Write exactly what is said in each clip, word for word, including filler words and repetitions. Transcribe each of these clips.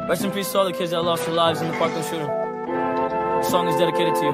Rest in peace to all the kids that lost their lives in the Parkland shooting. This song is dedicated to you.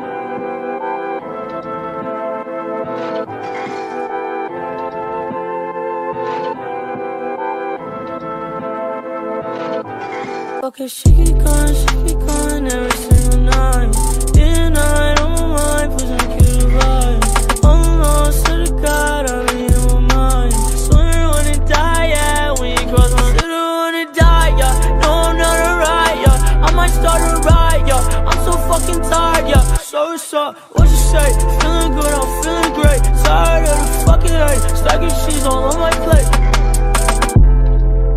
Okay, she keep going, she keep going every single night. Day and night on my mind, pushing the kid to vibe. Almost to the God, I be in my mind. Swear wanna die, yeah, when you cross my should've wanna die, yeah. No, I'm not alright, yeah. I might start a riot, yeah. I'm so fucking tired, yeah. So what's up, what you say? Feeling good, I'm feeling great. Tired of the fucking hate, stacking cheese all on my plate.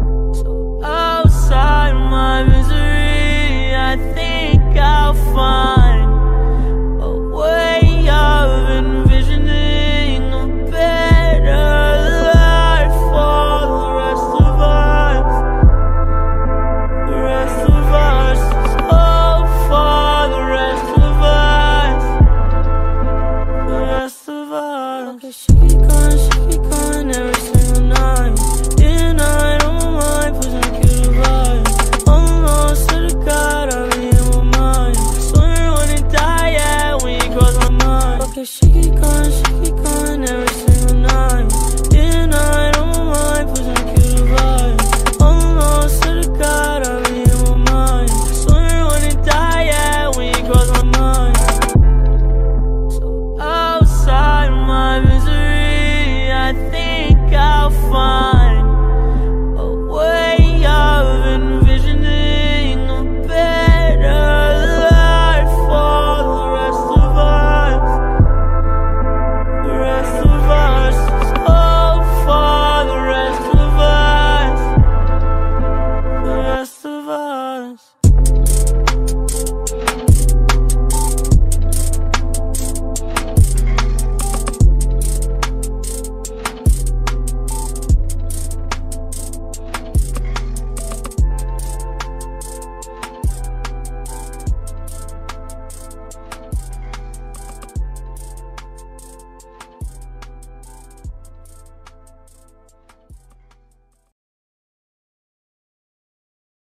So outside my misery, I think I'll find